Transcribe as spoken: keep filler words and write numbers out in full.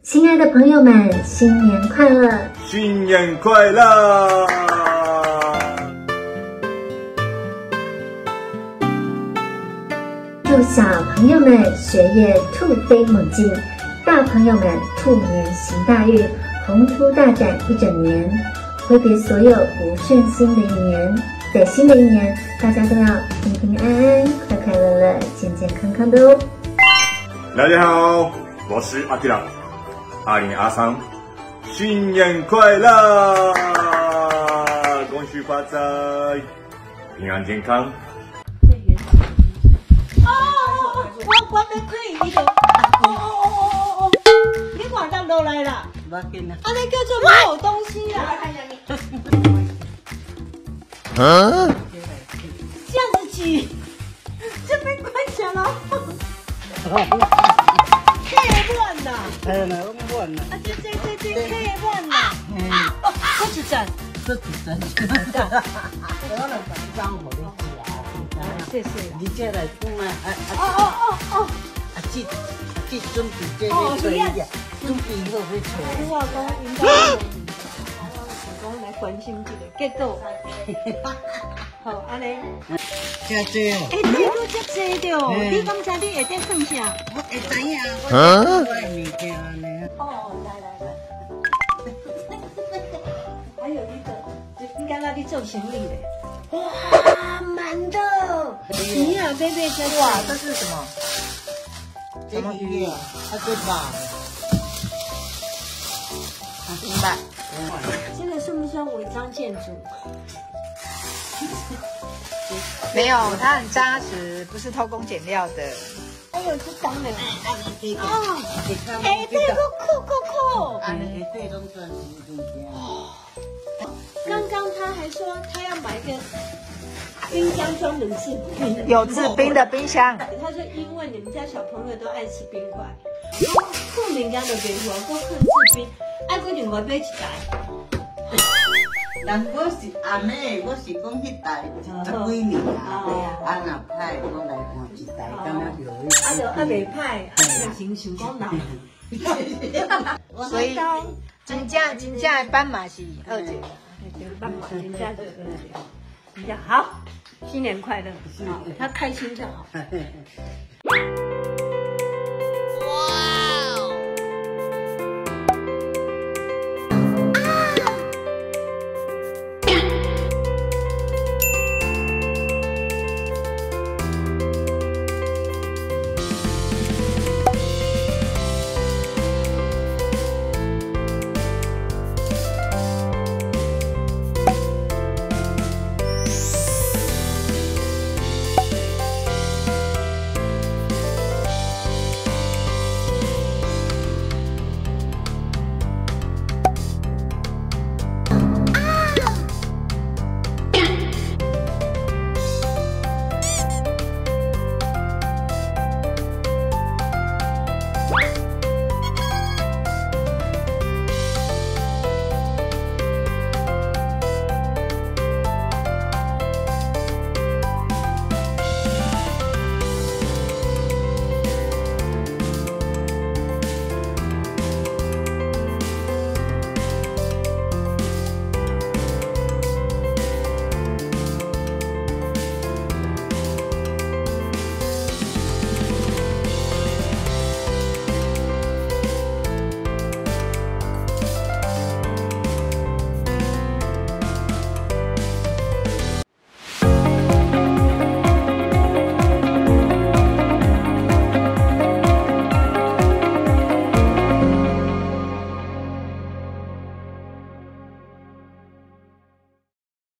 亲爱的朋友们，新年快乐！ 新年快乐！ 祝小朋友们学业突飞猛进，大朋友们兔年行大运，宏图大展一整年，挥别所有不顺心的一年。在新的一年，大家都要平平安安、快快乐乐、健健康康的哦。 大家好，我是阿基拉。二零二三，新年快乐！恭喜发财，平安健康。 哦哦哦，我我要看伊就，哦哦哦哦哦，你看到落来啦， 不要紧啦， 啊，那叫做没有东西啦。 啊？ 这样子举，这边关起来了。客乱啦， 哎，那我乱啦， 啊，这这这这客乱啦。 嗯， 这一阵， 这几针，我来把张互你吃啊， 谢谢。 你这来讲啊，啊哦哦哦哦， 啊，这这准备这要吹呀，准备好要吹。 我讲应该，我讲来关心一下，结果，好，安尼。 这这哦。 哎，你都遮济着，你感觉你会得放啥？ 我会知影，我我的物件呢。 哦，来来来，还有一个，应该让你做行李嘞。哇，满的！你啊，贝贝真哇，这是什么？什么鱼啊？啊，对吧？明白。 这个算不算违章建筑？ 没有，它很扎实，不是偷工减料的。 哎呦，这当然。 哦， 哎，这个酷酷酷！ 哎，这种算是物件。 刚刚他还说他要买个冰箱专门制冰， 有制冰的冰箱。 他说因为你们家小朋友都爱吃冰块，酷人家就袂说，我看制冰，爱我另外买一台。 但我是阿妹，我是讲迄台十几年啊，啊若歹，我来换一台，敢若有一。 啊就啊袂歹，啊就想想讲老。 所以真正真正的斑马是二姐。 斑马人家就是二姐，人家好，新年快乐，好，他开心就好。